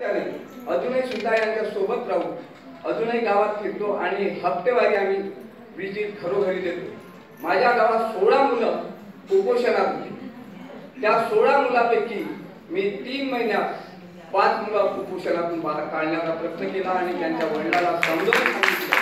अजूनही सुद्धा यांच्या सोबत राहू, अजूनही गावात फिरतो आणि हप्तेवारी आम्ही विजिट घरोघरी देतो. माझ्या गावात 16 मुलं कुपोषणात होती. त्या 16 मुलांपैकी मी 3 महिन्यात 5 मुलं कुपोषणातून बाहेर काढण्याचा प्रयत्न केला आणि त्यांच्या वडिलांना समजावून सांगितलं.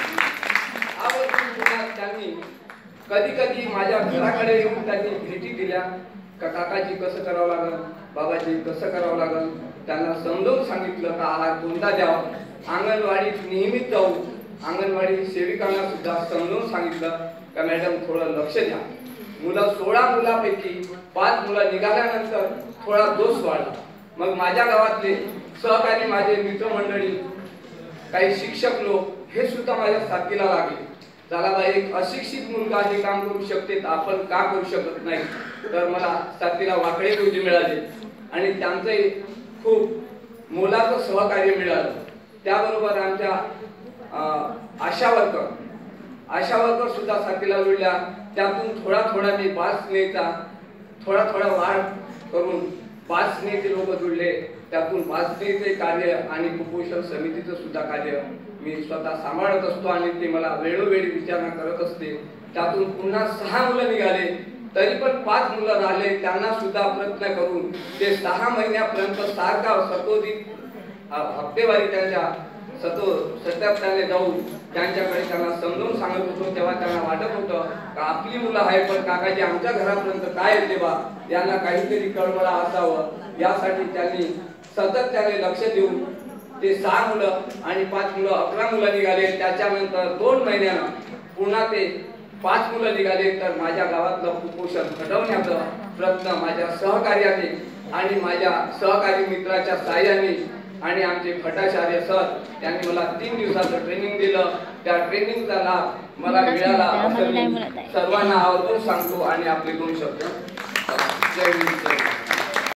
त्यांनी कधी कधी माझ्या घराकडे येऊन त्यांनी भेटी दिल्या. काकाजी कसं करावं लागल, बाबाजी कसं करावं लागल, त्यांना समजावून सांगितलं का आहार कोणता द्यावा. अंगणवाडीत नेहमीच जाऊ, अंगणवाडी सेविकांना सुद्धा समजावून सांगितलं का मॅडम थोडं लक्ष द्या. मुलं 16 मुलांपैकी 5 मुलं निघाल्यानंतर थोडा दोष वाढला. मग माझ्या गावातले सहकारी, माझे मित्रमंडळी, काही शिक्षक लोक हे सुद्धा माझ्या साथीला लागले. चला बाई, एक अशिक्षित मुलगा हे काम करू शकते तर आपण का करू शकत नाही. तर मला साथीला वाकडे गुरुजी मिळाले आणि त्यांचे खूप मोलाचं सहकार्य मिळालं. त्याबरोबर आमच्या आशा वर्कर सुद्धा साथीला जुळल्या. त्यातून थोडा थोडा मी 5 स्नेहचा थोडा वाढ करून 5 स्नेहचे लोक जुळले. त्यातून 5 स्नेहचे कार्य आणि कुपोषण समितीचं सुद्धा कार्य मी स्वतः सांभाळत असतो आणि ते मला वेळोवेळी विचारणा करत असते. त्यातून पुन्हा 6 मुलं निघाले, तरी पण 5 मुलं राहिले. त्यांना सुद्धा प्रयत्न करून ते 6 महिन्यापर्यंत सारखा सतोदित हप्तेवारी त्यांच्या सत्याने जाऊन त्यांच्याकडे त्यांना समजावून सांगत होतो. तेव्हा त्यांना वाटत होतं का आपली मुलं आहे पण काकाजी आमच्या घरापर्यंत काय येते बा, यांना काहीतरी कळवळा असावं. यासाठी त्यांनी सातत्याने लक्ष देऊन ते 6 मुलं आणि 5 मुलं 11 मुलं निघाले. त्याच्यानंतर 2 महिन्यानं पुन्हा ते 5 मुलं निघाले. तर माझ्या गावातलं कुपोषण घटवण्याचा प्रयत्न माझ्या सहकार्याने आणि माझ्या सहकारी मित्राच्या साहाय्याने आणि आमचे भट्टाचार्य सर यांनी मला 3 दिवसाचं ट्रेनिंग दिलं. त्या ट्रेनिंगचा लाभ मला मिळाला असं मी सर्वांना आवर्जून सांगतो आणि आपले 2 शब्द जय हिंद.